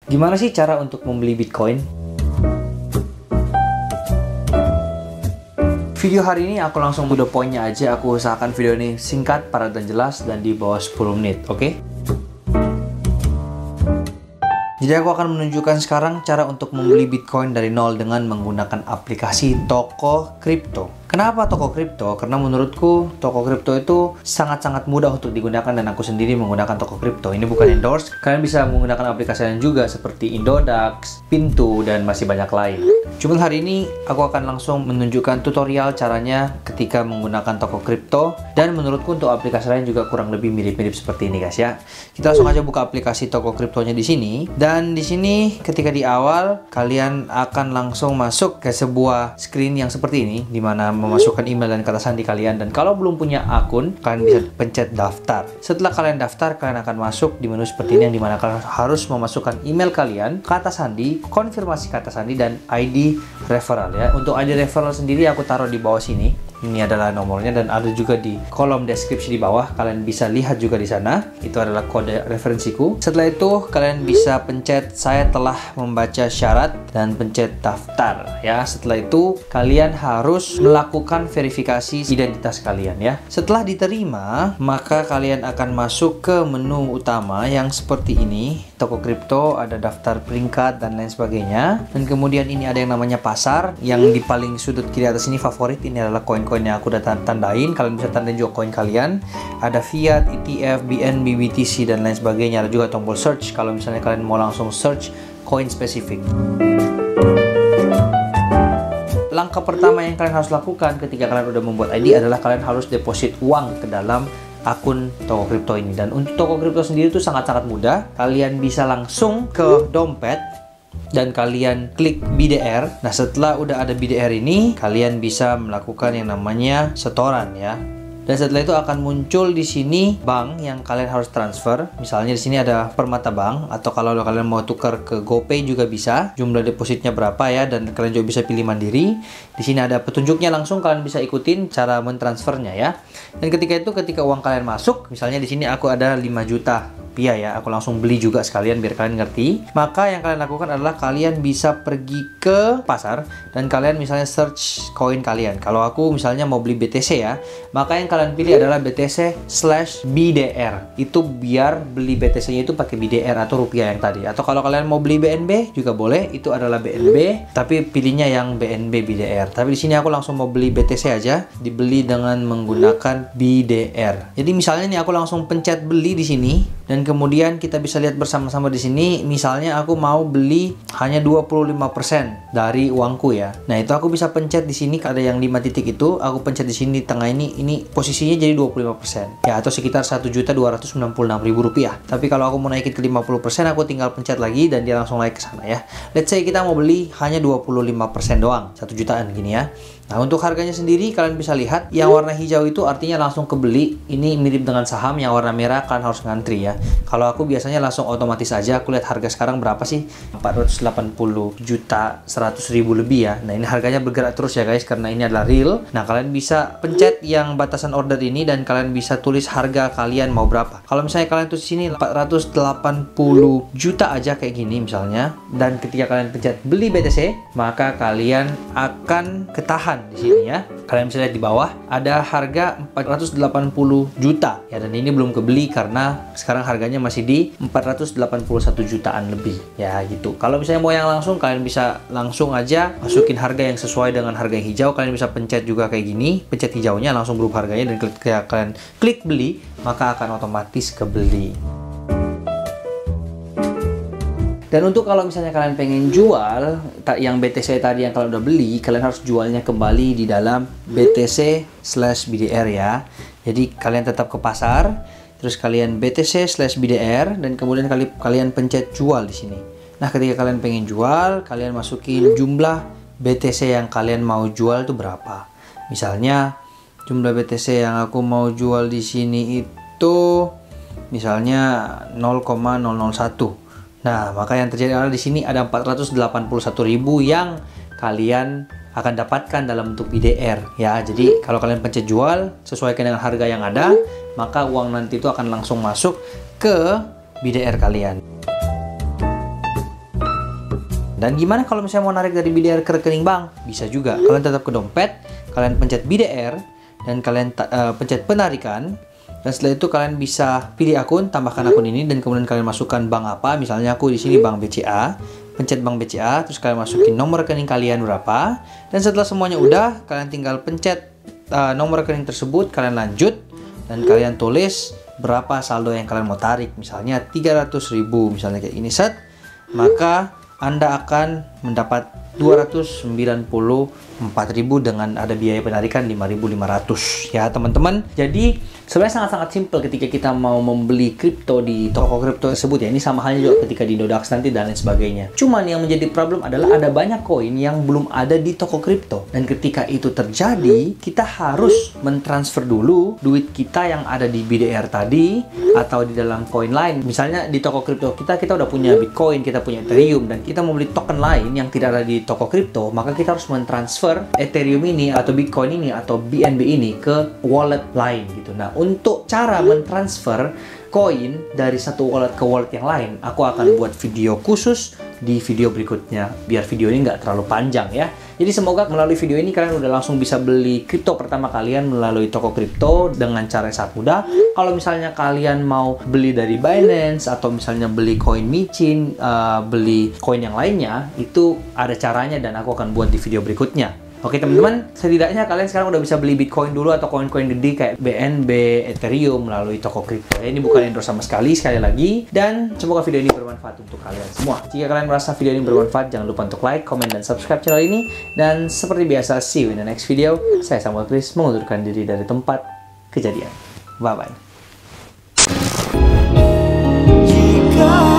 Gimana sih cara untuk membeli Bitcoin? Video hari ini aku langsung to the point-nya aja. Aku usahakan video ini singkat, padat, dan jelas, dan di bawah 10 menit, oke? Jadi aku akan menunjukkan sekarang cara untuk membeli Bitcoin dari nol dengan menggunakan aplikasi toko kripto. Kenapa toko kripto? Karena menurutku toko kripto itu sangat-sangat mudah untuk digunakan dan aku sendiri menggunakan toko kripto. Ini bukan endorse. Kalian bisa menggunakan aplikasi lain juga seperti Indodax, Pintu, dan masih banyak lain. Cuman hari ini aku akan langsung menunjukkan tutorial caranya ketika menggunakan toko kripto, dan menurutku untuk aplikasi lain juga kurang lebih mirip-mirip seperti ini guys ya. Kita langsung aja buka aplikasi toko kriptonya di sini, dan di sini ketika di awal kalian akan langsung masuk ke sebuah screen yang seperti ini, di mana memasukkan email dan kata sandi kalian. Dan kalau belum punya akun, kalian bisa pencet daftar. Setelah kalian daftar, kalian akan masuk di menu seperti ini, yang dimana kalian harus memasukkan email kalian, kata sandi, konfirmasi kata sandi, dan ID referral ya. Untuk ID referral sendiri aku taruh di bawah sini. Ini adalah nomornya dan ada juga di kolom deskripsi di bawah. Kalian bisa lihat juga di sana. Itu adalah kode referensiku. Setelah itu kalian bisa pencet saya telah membaca syarat dan pencet daftar ya. Setelah itu kalian harus melakukan verifikasi identitas kalian ya. Setelah diterima, maka kalian akan masuk ke menu utama yang seperti ini. Toko kripto, ada daftar peringkat dan lain sebagainya. Dan kemudian ini ada yang namanya pasar, yang di paling sudut kiri atas ini favorit. Ini adalah koin yang aku udah tandain. Kalian bisa tandain juga koin kalian. Ada fiat, ETF, BNB, BTC, dan lain sebagainya. Ada juga tombol search kalau misalnya kalian mau langsung search koin spesifik. Langkah pertama yang kalian harus lakukan ketika kalian udah membuat ID adalah kalian harus deposit uang ke dalam akun toko kripto ini. Dan untuk toko kripto sendiri itu sangat-sangat mudah. Kalian bisa langsung ke dompet dan kalian klik BDR. Nah, setelah udah ada BDR ini, kalian bisa melakukan yang namanya setoran ya. Dan setelah itu akan muncul di sini bank yang kalian harus transfer. Misalnya di sini ada Permata Bank, atau kalau kalian mau tukar ke GoPay juga bisa. Jumlah depositnya berapa ya, dan kalian juga bisa pilih mandiri. Di sini ada petunjuknya langsung, kalian bisa ikutin cara mentransfernya ya. Dan ketika uang kalian masuk, misalnya di sini aku ada 5 juta rupiah ya, aku langsung beli juga sekalian biar kalian ngerti. Maka yang kalian lakukan adalah kalian bisa pergi ke pasar dan kalian misalnya search koin kalian. Kalau aku misalnya mau beli BTC ya, maka yang kalian pilih adalah BTC/BDR. Itu biar beli BTC-nya itu pakai BDR atau rupiah yang tadi. Atau kalau kalian mau beli BNB juga boleh, itu adalah BNB, tapi pilihnya yang BNB BDR. Tapi di sini aku langsung mau beli BTC aja, dibeli dengan menggunakan BDR. Jadi misalnya nih aku langsung pencet beli di sini, dan kemudian kita bisa lihat bersama-sama di sini. Misalnya aku mau beli hanya 25% dari uangku ya. Nah, itu aku bisa pencet di sini, ada yang 5 titik itu, aku pencet di sini di tengah ini posisinya jadi 25% ya, atau sekitar Rp1.296.000. Tapi kalau aku mau naikin ke 50%, aku tinggal pencet lagi dan dia langsung naik ke sana ya. Let's say kita mau beli hanya 25% doang, 1 jutaan gini ya. Nah, untuk harganya sendiri kalian bisa lihat yang warna hijau itu artinya langsung kebeli. Ini mirip dengan saham. Yang warna merah kalian harus ngantri ya. Kalau aku biasanya langsung otomatis aja. Aku lihat harga sekarang berapa sih? 480.100.000 lebih ya. Nah, ini harganya bergerak terus ya guys, karena ini adalah real. Nah, kalian bisa pencet yang batasan order ini dan kalian bisa tulis harga kalian mau berapa. Kalau misalnya kalian tulis sini 480 juta aja kayak gini misalnya, dan ketika kalian pencet beli BTC, maka kalian akan ketahan di sini ya. Kalian bisa lihat di bawah ada harga 480 juta ya, dan ini belum kebeli karena sekarang harganya masih di 481 jutaan lebih ya gitu. Kalau misalnya mau yang langsung, kalian bisa langsung aja masukin harga yang sesuai dengan harga yang hijau. Kalian bisa pencet juga kayak gini, pencet hijaunya langsung berubah harganya, dan ketika kalian klik beli maka akan otomatis kebeli. Dan untuk kalau misalnya kalian pengen jual yang BTC tadi yang kalian udah beli, kalian harus jualnya kembali di dalam BTC/BDR ya. Jadi kalian tetap ke pasar, terus kalian BTC/BDR, dan kemudian kalian pencet jual di sini. Nah, ketika kalian pengen jual, kalian masukin jumlah BTC yang kalian mau jual itu berapa. Misalnya jumlah BTC yang aku mau jual di sini itu misalnya 0,001. Nah, maka yang terjadi adalah di sini ada 481.000 yang kalian akan dapatkan dalam bentuk BDR ya. Jadi kalau kalian pencet jual sesuaikan dengan harga yang ada, maka uang nanti itu akan langsung masuk ke BDR kalian. Dan gimana kalau misalnya mau narik dari BDR ke rekening bank? Bisa juga. Kalian tetap ke dompet, kalian pencet BDR, dan kalian pencet penarikan. Dan setelah itu kalian bisa pilih akun, tambahkan akun ini, dan kemudian kalian masukkan bank apa. Misalnya aku di sini bank BCA. Pencet bank BCA, terus kalian masukin nomor rekening kalian berapa. Dan setelah semuanya udah, kalian tinggal pencet nomor rekening tersebut, kalian lanjut, dan kalian tulis berapa saldo yang kalian mau tarik. Misalnya 300.000, misalnya kayak ini, set. Maka Anda akan mendapat 294.000 dengan ada biaya penarikan 5.500 ya teman-teman. Jadi sebenarnya sangat-sangat simpel ketika kita mau membeli kripto di toko kripto tersebut ya. Ini sama halnya juga ketika di Nodax nanti dan lain sebagainya. Cuman yang menjadi problem adalah ada banyak koin yang belum ada di toko kripto. Dan ketika itu terjadi, kita harus mentransfer dulu duit kita yang ada di BDR tadi atau di dalam koin lain. Misalnya di toko kripto kita udah punya Bitcoin, kita punya Ethereum, dan kita mau beli token lain yang tidak ada di toko kripto, maka kita harus mentransfer Ethereum ini atau Bitcoin ini atau BNB ini ke wallet lain gitu. Nah, untuk cara mentransfer koin dari satu wallet ke wallet yang lain, aku akan buat video khusus di video berikutnya, biar video ini nggak terlalu panjang ya. Jadi semoga melalui video ini kalian udah langsung bisa beli kripto pertama kalian melalui toko kripto dengan cara yang sangat mudah. Kalau misalnya kalian mau beli dari Binance atau misalnya beli koin micin, beli koin yang lainnya, itu ada caranya dan aku akan buat di video berikutnya. Oke teman-teman, setidaknya kalian sekarang udah bisa beli Bitcoin dulu atau koin-koin gede kayak BNB, Ethereum melalui toko kripto. Ini bukan endorse sama sekali lagi. Dan semoga video ini bermanfaat untuk kalian semua. Jika kalian merasa video ini bermanfaat, jangan lupa untuk like, comment, dan subscribe channel ini. Dan seperti biasa, see you in the next video. Saya Samuel Chris, mengundurkan diri dari tempat kejadian. Bye-bye.